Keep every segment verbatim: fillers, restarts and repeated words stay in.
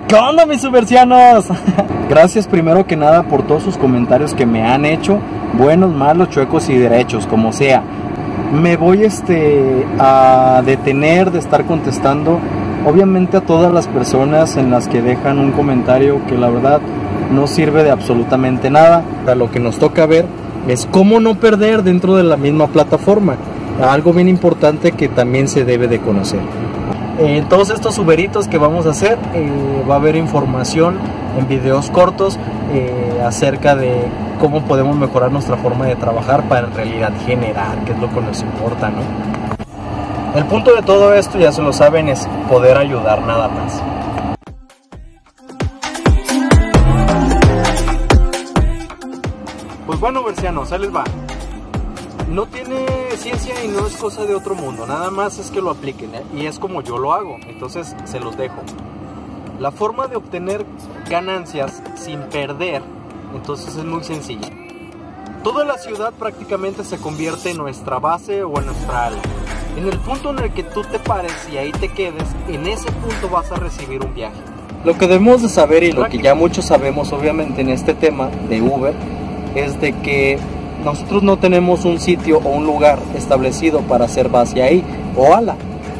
¿Qué onda, mis subversianos? Gracias primero que nada por todos sus comentarios que me han hecho, buenos, malos, chuecos y derechos, como sea. Me voy este, a detener de estar contestando, obviamente, a todas las personas en las que dejan un comentario que la verdad no sirve de absolutamente nada. Lo que nos toca ver es cómo no perder dentro de la misma plataforma, algo bien importante que también se debe de conocer. En todos estos uberitos que vamos a hacer eh, va a haber información en videos cortos eh, acerca de cómo podemos mejorar nuestra forma de trabajar para en realidad generar, que es lo que nos importa, ¿no? El punto de todo esto, ya se lo saben, es poder ayudar, nada más. Pues bueno, bercianos, ahí les va. No tiene ciencia y no es cosa de otro mundo, nada más es que lo apliquen, ¿eh? Y es como yo lo hago, entonces se los dejo. La forma de obtener ganancias sin perder, entonces es muy sencilla. Toda la ciudad prácticamente se convierte en nuestra base o en nuestra ala. En el punto en el que tú te pares y ahí te quedes, en ese punto vas a recibir un viaje. Lo que debemos de saber y lo que ya muchos sabemos obviamente en este tema de Uber es de que nosotros no tenemos un sitio o un lugar establecido para hacer base ahí o ala.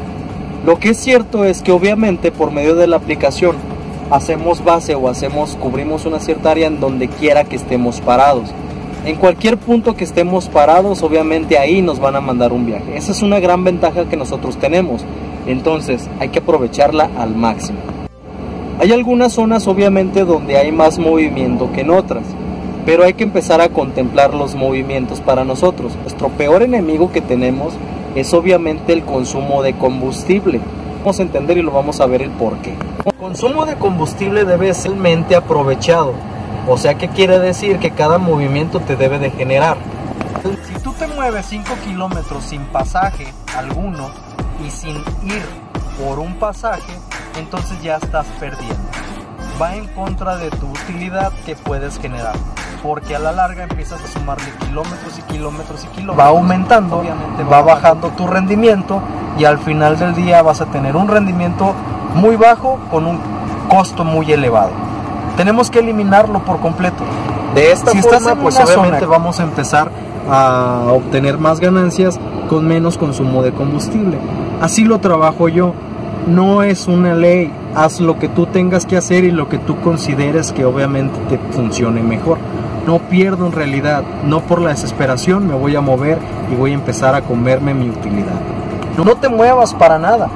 Lo que es cierto es que obviamente por medio de la aplicación hacemos base o hacemos, cubrimos una cierta área en donde quiera que estemos parados. En cualquier punto que estemos parados, obviamente ahí nos van a mandar un viaje. Esa es una gran ventaja que nosotros tenemos. Entonces hay que aprovecharla al máximo. Hay algunas zonas obviamente donde hay más movimiento que en otras, pero hay que empezar a contemplar los movimientos para nosotros. Nuestro peor enemigo que tenemos es obviamente el consumo de combustible. Vamos a entender y lo vamos a ver el porqué. El consumo de combustible debe ser realmente aprovechado. O sea, ¿qué quiere decir? Que cada movimiento te debe de generar. Si tú te mueves cinco kilómetros sin pasaje alguno y sin ir por un pasaje, entonces ya estás perdiendo. Va en contra de tu utilidad que puedes generar, porque a la larga empiezas a sumarle kilómetros y kilómetros y kilómetros. Va aumentando, obviamente va bajando tu rendimiento y al final del día vas a tener un rendimiento muy bajo con un costo muy elevado. Tenemos que eliminarlo por completo. De esta si forma, estás en pues una obviamente zona, vamos a empezar a obtener más ganancias con menos consumo de combustible. Así lo trabajo yo. No es una ley, haz lo que tú tengas que hacer y lo que tú consideres que obviamente te funcione mejor. No pierdo en realidad, no por la desesperación me voy a mover y voy a empezar a comerme mi utilidad. No te muevas para nada,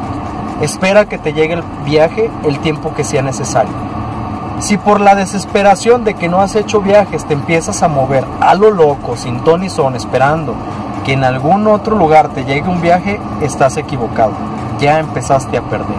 espera que te llegue el viaje el tiempo que sea necesario. Si por la desesperación de que no has hecho viajes te empiezas a mover a lo loco, sin ton ni son, esperando que en algún otro lugar te llegue un viaje, estás equivocado. Ya empezaste a perder.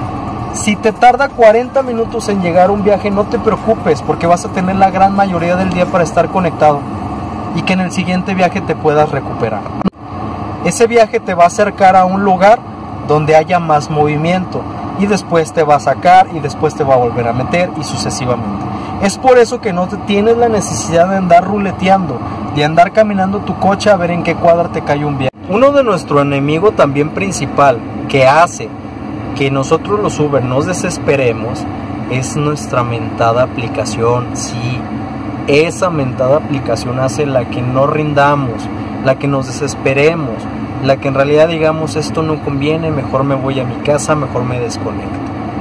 Si te tarda cuarenta minutos en llegar un viaje, no te preocupes, porque vas a tener la gran mayoría del día para estar conectado y que en el siguiente viaje te puedas recuperar. Ese viaje te va a acercar a un lugar donde haya más movimiento y después te va a sacar y después te va a volver a meter y sucesivamente. Es por eso que no te tienes la necesidad de andar ruleteando, de andar caminando tu coche a ver en qué cuadra te cae un viaje. Uno de nuestro enemigo también principal que hace que nosotros los Uber nos desesperemos es nuestra mentada aplicación. Sí, esa mentada aplicación hace la que no rindamos, la que nos desesperemos, la que en realidad digamos esto no conviene, mejor me voy a mi casa, mejor me desconecto.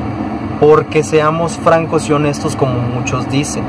Porque seamos francos y honestos como muchos dicen,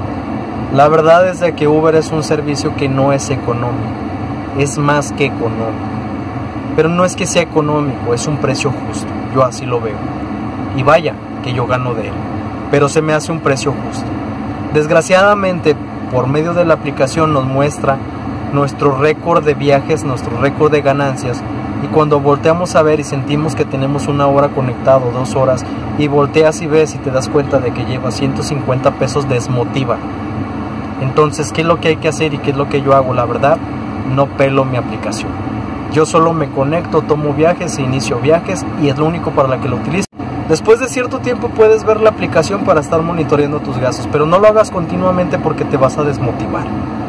la verdad es de que Uber es un servicio que no es económico, es más que económico. Pero no es que sea económico, es un precio justo, yo así lo veo. Y vaya, que yo gano de él, pero se me hace un precio justo. Desgraciadamente, por medio de la aplicación nos muestra nuestro récord de viajes, nuestro récord de ganancias. Y cuando volteamos a ver y sentimos que tenemos una hora conectado, dos horas, y volteas y ves y te das cuenta de que lleva ciento cincuenta pesos, desmotiva. Entonces, ¿qué es lo que hay que hacer y qué es lo que yo hago? La verdad, no pelo mi aplicación. Yo solo me conecto, tomo viajes e inicio viajes y es lo único para la que lo utilizo. Después de cierto tiempo puedes ver la aplicación para estar monitoreando tus gastos, pero no lo hagas continuamente porque te vas a desmotivar.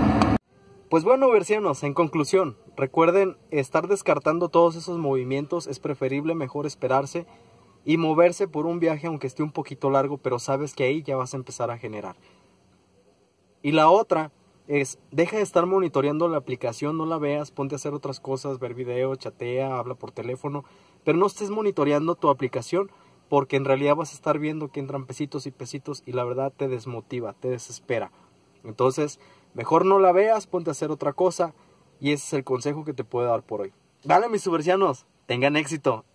Pues bueno, bercianos, en conclusión, recuerden estar descartando todos esos movimientos, es preferible mejor esperarse y moverse por un viaje aunque esté un poquito largo, pero sabes que ahí ya vas a empezar a generar. Y la otra es, deja de estar monitoreando la aplicación, no la veas, ponte a hacer otras cosas, ver video, chatea, habla por teléfono, pero no estés monitoreando tu aplicación porque en realidad vas a estar viendo que entran pesitos y pesitos y la verdad te desmotiva, te desespera. Entonces, mejor no la veas, ponte a hacer otra cosa y ese es el consejo que te puedo dar por hoy. Vale, mis subercianos, tengan éxito.